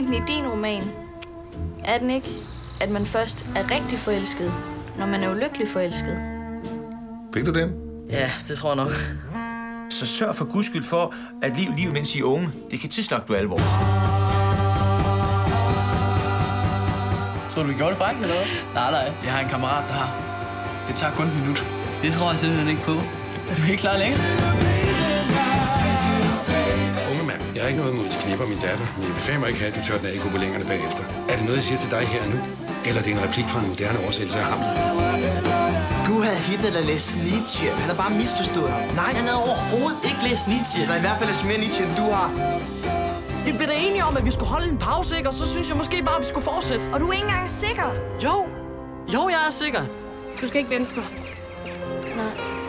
pointen i din roman? Er den ikke, at man først er rigtig forelsket, når man er ulykkelig forelsket? Fik du den? Ja, det tror jeg nok. Så sørg for guds skyld for, at liv mens I er unge, det kan tilslagte du alvor. Tror du, vi gjorde det frækt, eller hvad? Nej. Jeg har en kammerat, der har. Det tager kun et minut. Det tror jeg simpelthen ikke på. Du er ikke klar længere? Unge mand, jeg har ikke noget imod, at knipper min datter, men jeg befaler mig ikke have, at du tør den af i gobelængerne bagefter. Er det noget, jeg siger til dig her nu? Eller er det en replik fra en moderne oversættelse af ham? Du havde hittet at læse Nietzsche. Han har bare misforstået. Nej, han havde overhovedet ikke læst Nietzsche. Eller i hvert fald læst mere Nietzsche, end du har. Vi blev da enige om, at vi skulle holde en pause, ikke? Og så synes jeg måske bare, at vi skulle fortsætte. Og du er ikke engang sikker? Jo, jeg er sikker. Du skal ikke venstre. Nej.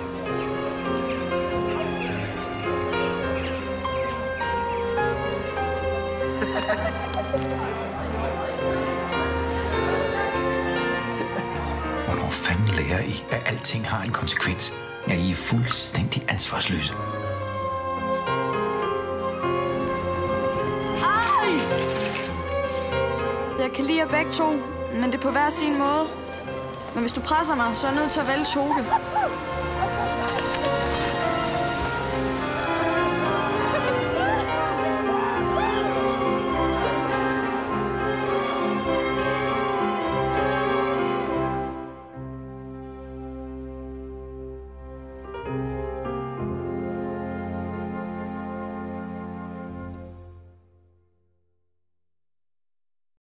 Hvornår fanden lærer I, at alting har en konsekvens? Ja, I er fuldstændig ansvarsløse. Jeg kan lide jer begge to, men det er på hver sin måde. Men hvis du presser mig, så er jeg nødt til at vælge Toge.